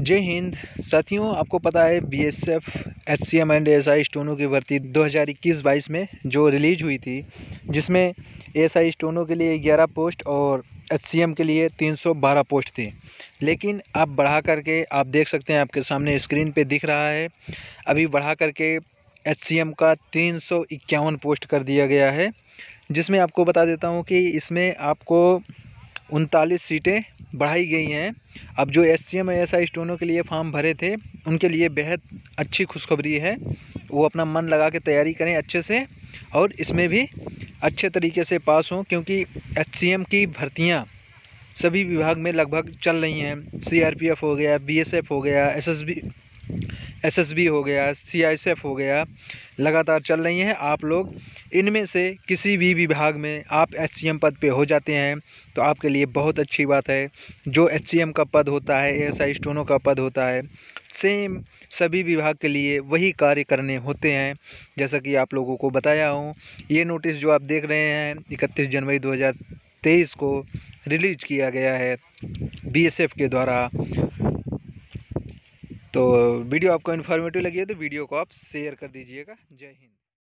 जय हिंद साथियों, आपको पता है BSF, HCM and ASI steno की भर्ती 2021-22 में जो रिलीज हुई थी, जिसमें एएसआई स्टोनो के लिए 11 पोस्ट और एचसीएम के लिए 312 पोस्ट थी। लेकिन अब बढ़ा करके आप देख सकते हैं, आपके सामने स्क्रीन पे दिख रहा है, अभी बढ़ा करके एचसीएम का 351 पोस्ट कर दिया गया है। जिसमें आपको बता देता हूँ कि इसमें आपको 39 सीटें बढ़ाई गई हैं। अब जो एचसीएम एएसआई स्टोनो के लिए फॉर्म भरे थे, उनके लिए बेहद अच्छी खुशखबरी है। वो अपना मन लगा के तैयारी करें अच्छे से और इसमें भी अच्छे तरीके से पास हों, क्योंकि एचसीएम की भर्तियां सभी विभाग में लगभग चल रही हैं। सीआरपीएफ हो गया, बीएसएफ हो गया, एसएसबी हो गया, सीआईएसएफ हो गया, लगातार चल रही हैं। आप लोग इनमें से किसी भी विभाग में आप एचसीएम पद पे हो जाते हैं तो आपके लिए बहुत अच्छी बात है। जो एचसीएम का पद होता है, एएसआई स्टोनो का पद होता है, सेम सभी विभाग के लिए वही कार्य करने होते हैं। जैसा कि आप लोगों को बताया हूँ, ये नोटिस जो आप देख रहे हैं 31 जनवरी 2023 को रिलीज किया गया है बीएसएफ के द्वारा। तो वीडियो आपको इन्फॉर्मेटिव लगी है तो वीडियो को आप शेयर कर दीजिएगा। जय हिंद।